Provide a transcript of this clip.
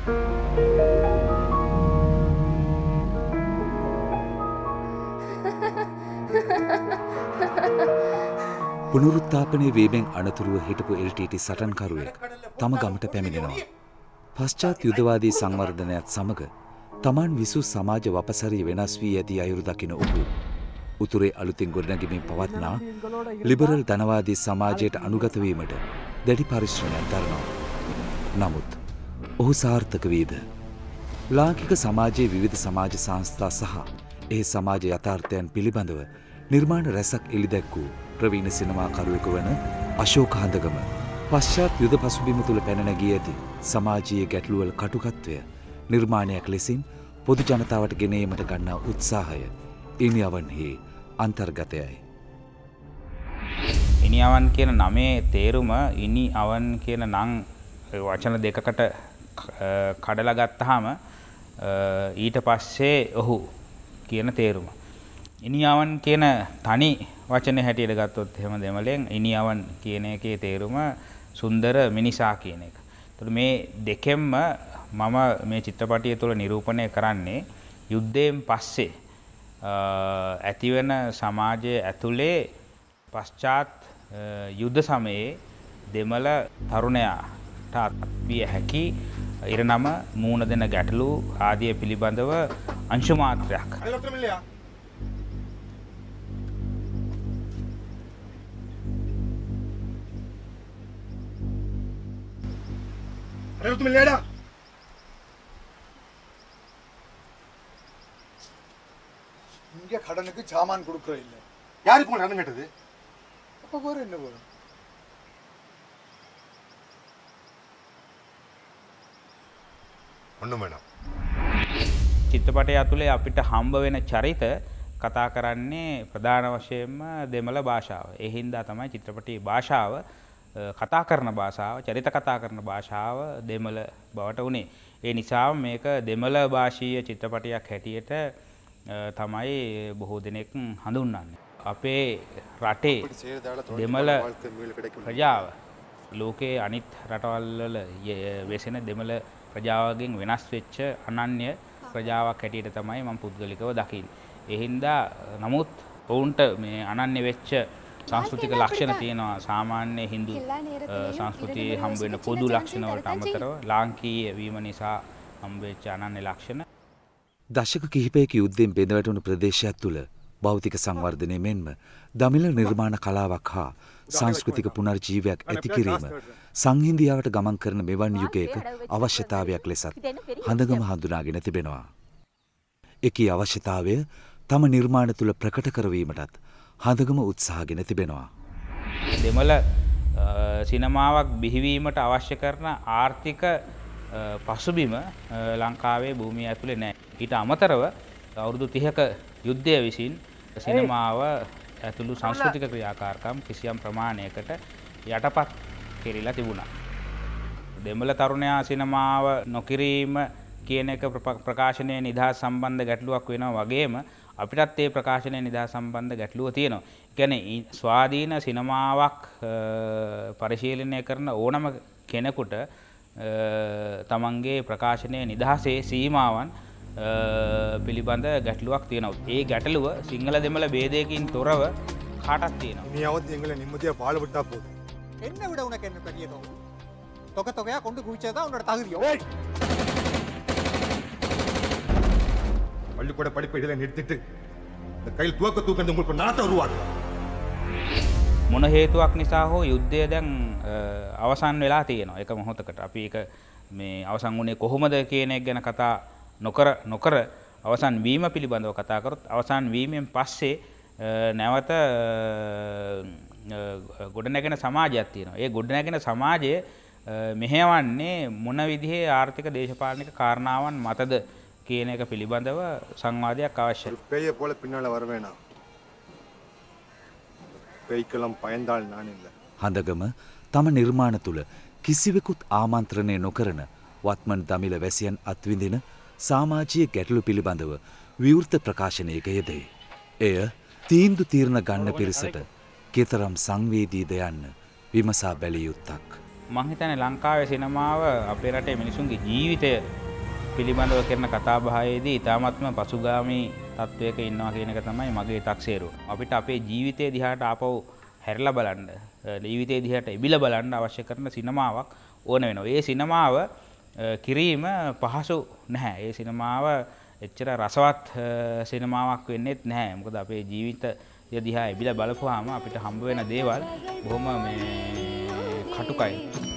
පුනරුත්ථාපනයේ වීමෙන් අනතුරුව හිටපු LTT සටන්කරුවෙක් තම ගමට පැමිණෙනවා. පශ්චාත් යුදවාදී සංවර්ධනයත් සමග තමන් විසූ සමාජ වපසරිය වෙනස් වී ඇති අයුරු දකින ඔහු උතුරේ අලුතින් ගොඩනැගෙමින් පවත්නා ලිබරල් ධනවාදී සමාජයට අනුගත වීමට දැඩි පරිශ්‍රමයක් දරනවා. නමුත් ඔහු සාර්ථක වීද? ලාංකික සමාජයේ විවිධ සමාජ සංස්ථා සහ ඒ සමාජ යථාර්ථයන් පිළිබඳව නිර්මාණ රැසක් එළිදැක්වූ ප්‍රවීණ සිනමාකරුවෙකු වන අශෝක හඳගම පශ්චාත් යුද පසුබිම තුළ පැන නැගී ඇති සමාජීය ගැටලුවල කටුකත්වය නිර්මාණයක් ලෙසින් පොදු ජනතාවට ගෙන ඒමට ගන්නා උත්සාහය ඉනියවන්හි අන්තර්ගතයයි. ඉනියවන් කියන නමේ තේරුම ඉනිඅවන් කියන නම් වචන දෙකකට කඩලා ගත්තාම ඊට පස්සේ ඔහු කියන තේරුම. ඉනියවන් කියන තනි වචනේ හැටියට ගත්තොත් එහෙම දෙමළෙන් ඉනියවන් කියන එකේ තේරුම සුන්දර මිනිසා කියන එක. ඒතකොට මේ දෙකෙන්ම මම මේ චිත්‍රපටිය තුළ නිරූපණය කරන්නේ යුද්ධයෙන් පස්සේ ඇතිවෙන සමාජයේ ඇතුලේ පශ්චාත් යුද්ධ සමයේ දෙමළ තරුණයාට අත්විය හැකි ඉරණම මූණ දෙන ගැටලු ආදිය පිළිබඳව අංශු මාත්‍රයක් இங்கே கடனுக்கு சாமான் கொடுக்குற இல்லை. யாருக்கு உங்க கடன் கட்டுது? அப்போ போற என்ன போற? ஒண்ணும் வேணாம். චිත්‍රපටය ඇතුලේ අපිට හම්බ වෙන චරිත කතා කරන්නේ ප්‍රධාන වශයෙන්ම දෙමළ භාෂාව. ඒ හින්දා තමයි චිත්‍රපටයේ භාෂාව කතා කරන භාෂාව, චරිත කතා කරන භාෂාව දෙමළ බවට උනේ. ඒ නිසා මේක දෙමළ භාෂීය චිත්‍රපටයක් හැටියට තමයි බොහෝ දෙනෙක් හඳුන්වන්නේ. අපේ රටේ දෙමළ ප්‍රජාව ලෝකයේ අනිත් රටවල් වල වෙසෙන දෙමළ ප්‍රජාවගෙන් වෙනස් වෙච්ච අනන්‍ය ප්‍රජාවක් හැටියට තමයි මම පුද්ගලිකව දකින්නේ. ඒ හින්දා නමුත් ඔවුන්ට මේ අනන්‍ය වෙච්ච සංස්කෘතික ලක්ෂණ තියෙනවා. සාමාන්‍ය හින්දු සංස්කෘතියේ හම්බ වෙන පොදු ලක්ෂණ වලට අමතරව ලාංකීය වීම නිසා හම්බ වෙච්ච අනන්‍ය ලක්ෂණ. දශක කිහිපයක යුද්ධයෙන් බෙදවැටුණු ප්‍රදේශයක් තුළ භෞතික සංවර්ධනය මෙන්ම දමිළ නිර්මාණ කලාවක් හා සංස්කෘතික පුනර්ජීවයක් ඇති කිරීම සංහිඳියාවට ගමන් කරන මෙවන් යුගයක අවශ්‍යතාවයක් ලෙසත් හඳගම හඳුනාගෙන තිබෙනවා. එකී අවශ්‍යතාවය තම නිර්මාණ තුළ ප්‍රකට කරවීමටත් හඳගම උත්සාහගෙන තිබෙනවා. දෙමළ සිනමාවක් බිහිවීමට අවශ්‍ය කරන ආර්ථික පසුබිම ලංකාවේ භූමිය ඇතුලේ නැහැ. ඊට අමතරව අවුරුදු 30ක යුද්ධය විසින් සිනමාව ඇතුළු සංස්කෘතික ක්‍රියාකාරකම් කිසියම් ප්‍රමාණයකට යටපත් කෙරිලා තිබුණා. දෙමළ තරුණයා සිනමාව නොකිරීම කියන එක ප්‍රකාශනයේ නිදහස් සම්බන්ධ ගැටලුවක් වෙනවා වගේම අපිටත් ඒ ප්‍රකාශනයේ නිදහස් සම්බන්ධ ගැටලුව තියෙනවා. ඒ කියන්නේ ස්වාධීන සිනමාවක් පරිශීලනය කරන ඕනම කෙනෙකුට තමන්ගේ ප්‍රකාශනයේ නිදහසේ සීමාවන් පිළිබඳ ගැටලුවක් තියෙනවා. ඒ ගැටලුව සිංහල දෙමළ ભેදයකින් තොරව කාටත් තියෙනවා. இனியாவது எங்களை நிம்மதியா வாழ விட்டா போதும். என்ன விட உனக்கு என்ன பெரிய தொகை? தொகை தொகையா கொண்டு குவிச்சதா உன்னோட தகுதியோ? பள்ளிக்கூட படிப்பை இதில் நிறுத்திட்டு இந்த கையில் தூக்கந்து உங்களுக்கு நாட்டை உருவாக்கலாம். මොන හේතුවක් නිසා හෝ යුද්ධය දැන් අවසන් වෙලා තියෙනවා. එක මොහොතකට අපි ඒක මේ අවසන් වුණේ කොහොමද කියන එක ගැන කතා නොකර අවසන් වීම පිළිබඳව කතා කරොත් අවසන් වීමෙන් පස්සේ නැවත ගොඩනැගෙන සමාජයක් තියෙනවා. ඒ ගොඩනැගෙන සමාජය මෙහෙවන්නේ මොන විදිහේ ආර්ථික දේශපාලනික කාරණාවන් මතද කියන එක පිළිබඳව සංවාදයක් අවශ්‍යයි. பேய போல பின்னால வர வேணாம். பேய்க்கெல்லாம் பயந்தால் நான் இல்லை. හඳගම තම නිර්මාණ තුළ කිසිවෙකුත් ආමන්ත්‍රණය නොකරන වත්මන් දමිළ වැසියන් අත්විඳින සාමාජීය ගැටලු පිළිබඳව විවෘත ප්‍රකාශනයක යෙදේ. එය තීන්දු තීරණ ගන්න පිරිසට කෙතරම් සංවේදීද යන්න විමසා බැලිය යුත්තක්. මං හිතන්නේ ලංකාවේ සිනමාව අපේ රටේ මිනිසුන්ගේ ජීවිතය පිළිබඳව කරන කතාබහයේදී ඉතාමත්ම පසුගාමී තත්වයක ඉන්නවා කියන එක තමයි මගේ තක්සේරුව. අපිට අපේ ජීවිතය දිහාට ආපහු හැරිලා බලන්න, ජීවිතය දිහාට එබිලා බලන්න අවශ්‍ය කරන සිනමාවක් ඕන වෙනවා. ඒ සිනමාව කිරීම පහසු නැහැ. ඒ සිනමාව එච්චර රසවත් සිනමාවක් වෙන්නේත් නැහැ. මොකද අපේ ජීවිතය දිහා එබිලා බලපුවාම අපිට හම්බ වෙන දේවල් බොහොම කටුකයි.